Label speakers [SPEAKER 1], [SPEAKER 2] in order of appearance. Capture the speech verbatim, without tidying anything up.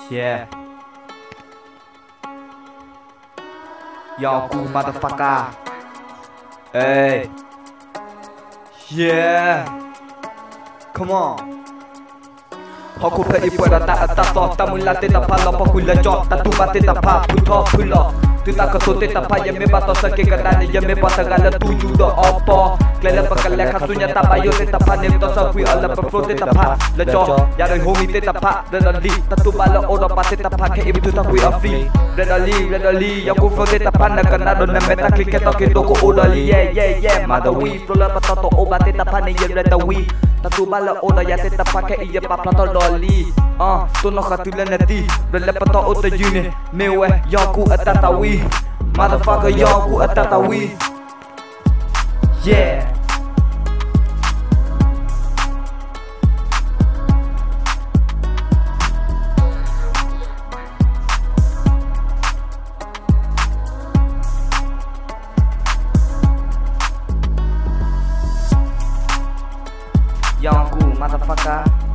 [SPEAKER 1] Yeah. Yo, cool motherfucker. Hey. Yeah. Come on. Aku pergi pada tak atas toh. Tak mula tidak pala pakula jok. Tak tuba tidak pa puto pula. Tu tak ketut tidak pa yang membato sakit kadang yang membato segala tuju dah apa. Kelala pakalai kasunya tak payo tidak pa nem to sakui ala perflo tidak pa. Lejo ya dari homi tidak pa dan ali. Tak tuba la orang pa tidak pa ke ibu tak kui afi. Dan ali dan ali yang ku flow tidak pa nak kena don meta klik ketok ketok ku odali. Yeah yeah yeah mother we flow la patato obat tidak pa ni yang reda we. Tak tuba la orang ya tidak pa ke iya pa plato dolly. Ah tu nak katulan nanti. Bela pato otak juni mewah yang ku atatawi. Motherfucker yang ku atatawi. Yeah. Yang ku motherfucker.